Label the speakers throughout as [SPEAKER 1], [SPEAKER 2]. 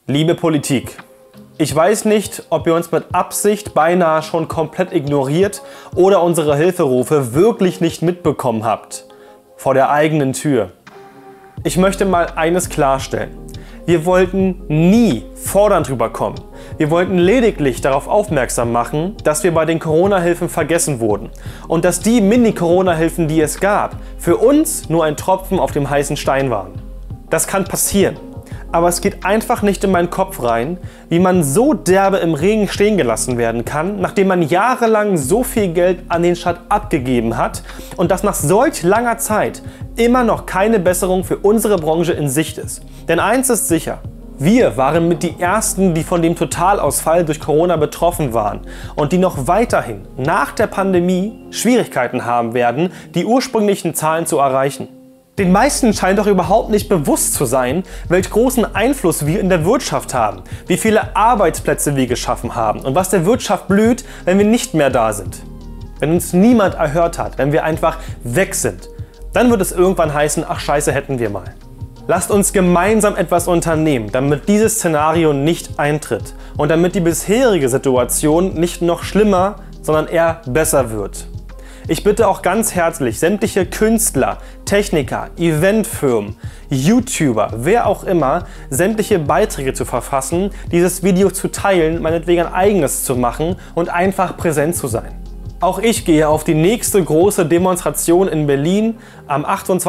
[SPEAKER 1] Liebe Politik, ich weiß nicht, ob ihr uns mit Absicht beinahe schon komplett ignoriert oder unsere Hilferufe wirklich nicht mitbekommen habt. Vor der eigenen Tür. Ich möchte mal eines klarstellen. Wir wollten nie fordernd rüberkommen. Wir wollten lediglich darauf aufmerksam machen, dass wir bei den Corona-Hilfen vergessen wurden und dass die Mini-Corona-Hilfen, die es gab, für uns nur ein Tropfen auf dem heißen Stein waren. Das kann passieren. Aber es geht einfach nicht in meinen Kopf rein, wie man so derbe im Regen stehen gelassen werden kann, nachdem man jahrelang so viel Geld an den Staat abgegeben hat und dass nach solch langer Zeit immer noch keine Besserung für unsere Branche in Sicht ist. Denn eins ist sicher: Wir waren mit die Ersten, die von dem Totalausfall durch Corona betroffen waren und die noch weiterhin nach der Pandemie Schwierigkeiten haben werden, die ursprünglichen Zahlen zu erreichen. Den meisten scheint doch überhaupt nicht bewusst zu sein, welch großen Einfluss wir in der Wirtschaft haben, wie viele Arbeitsplätze wir geschaffen haben und was der Wirtschaft blüht, wenn wir nicht mehr da sind. Wenn uns niemand erhört hat, wenn wir einfach weg sind, dann wird es irgendwann heißen, ach scheiße, hätten wir mal. Lasst uns gemeinsam etwas unternehmen, damit dieses Szenario nicht eintritt und damit die bisherige Situation nicht noch schlimmer, sondern eher besser wird. Ich bitte auch ganz herzlich sämtliche Künstler, Techniker, Eventfirmen, YouTuber, wer auch immer, sämtliche Beiträge zu verfassen, dieses Video zu teilen, meinetwegen ein eigenes zu machen und einfach präsent zu sein. Auch ich gehe auf die nächste große Demonstration in Berlin am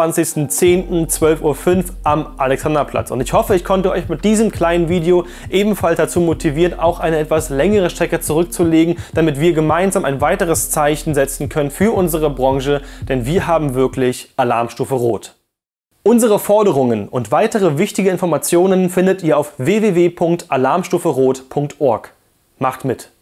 [SPEAKER 1] 28.10. 12:05 Uhr am Alexanderplatz. Und ich hoffe, ich konnte euch mit diesem kleinen Video ebenfalls dazu motivieren, auch eine etwas längere Strecke zurückzulegen, damit wir gemeinsam ein weiteres Zeichen setzen können für unsere Branche, denn wir haben wirklich Alarmstufe Rot. Unsere Forderungen und weitere wichtige Informationen findet ihr auf www.alarmstuferot.org. Macht mit!